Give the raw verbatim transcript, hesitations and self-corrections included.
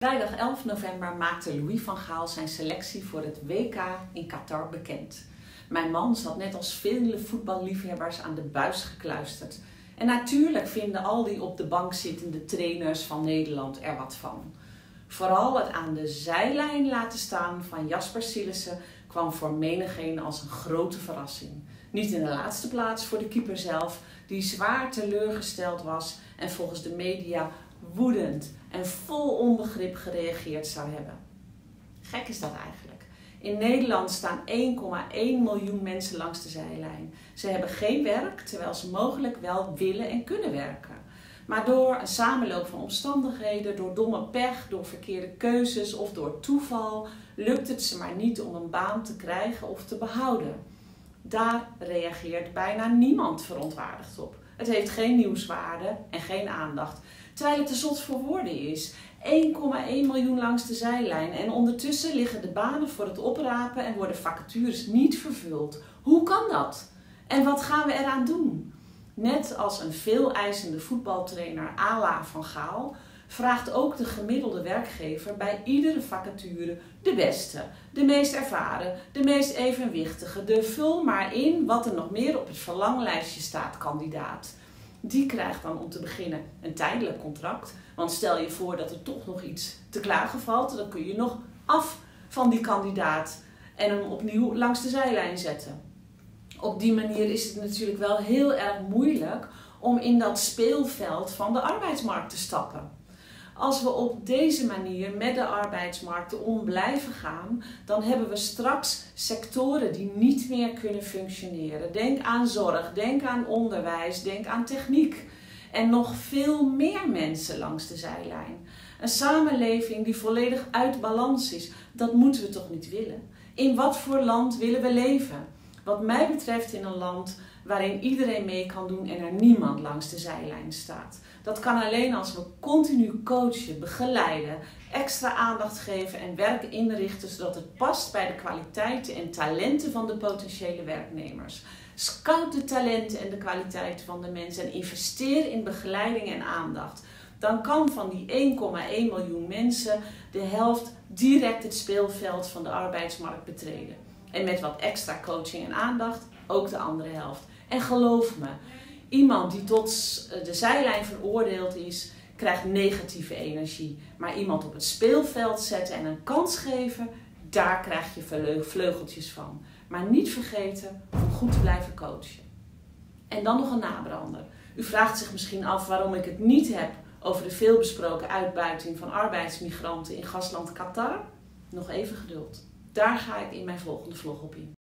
Vrijdag elf november maakte Louis van Gaal zijn selectie voor het W K in Qatar bekend. Mijn man zat net als vele voetballiefhebbers aan de buis gekluisterd. En natuurlijk vinden al die op de bank zittende trainers van Nederland er wat van. Vooral het aan de zijlijn laten staan van Jasper Cillessen kwam voor menigeen als een grote verrassing. Niet in de laatste plaats voor de keeper zelf, die zwaar teleurgesteld was en volgens de media woedend en vol onbegrip gereageerd zou hebben. Gek is dat eigenlijk. In Nederland staan één komma één miljoen mensen langs de zijlijn. Ze hebben geen werk, terwijl ze mogelijk wel willen en kunnen werken. Maar door een samenloop van omstandigheden, door domme pech, door verkeerde keuzes of door toeval, lukt het ze maar niet om een baan te krijgen of te behouden. Daar reageert bijna niemand verontwaardigd op. Het heeft geen nieuwswaarde en geen aandacht. Terwijl het te zot voor woorden is. één komma één miljoen langs de zijlijn en ondertussen liggen de banen voor het oprapen en worden vacatures niet vervuld. Hoe kan dat? En wat gaan we eraan doen? Net als een veeleisende voetbaltrainer à la Van Gaal vraagt ook de gemiddelde werkgever bij iedere vacature de beste, de meest ervaren, de meest evenwichtige, de vul maar in wat er nog meer op het verlanglijstje staat kandidaat. Die krijgt dan om te beginnen een tijdelijk contract, want stel je voor dat er toch nog iets te klagen valt, dan kun je nog af van die kandidaat en hem opnieuw langs de zijlijn zetten. Op die manier is het natuurlijk wel heel erg moeilijk om in dat speelveld van de arbeidsmarkt te stappen. Als we op deze manier met de arbeidsmarkten om blijven gaan, dan hebben we straks sectoren die niet meer kunnen functioneren. Denk aan zorg, denk aan onderwijs, denk aan techniek. En nog veel meer mensen langs de zijlijn. Een samenleving die volledig uit balans is, dat moeten we toch niet willen? In wat voor land willen we leven? Wat mij betreft in een land waarin iedereen mee kan doen en er niemand langs de zijlijn staat. Dat kan alleen als we continu coachen, begeleiden, extra aandacht geven en werk inrichten zodat het past bij de kwaliteiten en talenten van de potentiële werknemers. Scout de talenten en de kwaliteiten van de mensen en investeer in begeleiding en aandacht. Dan kan van die één komma één miljoen mensen de helft direct het speelveld van de arbeidsmarkt betreden. En met wat extra coaching en aandacht ook de andere helft. En geloof me, iemand die tot de zijlijn veroordeeld is, krijgt negatieve energie. Maar iemand op het speelveld zetten en een kans geven, daar krijg je vleugeltjes van. Maar niet vergeten om goed te blijven coachen. En dan nog een nabrander. U vraagt zich misschien af waarom ik het niet heb over de veelbesproken uitbuiting van arbeidsmigranten in gastland Qatar. Nog even geduld. Daar ga ik in mijn volgende vlog op in.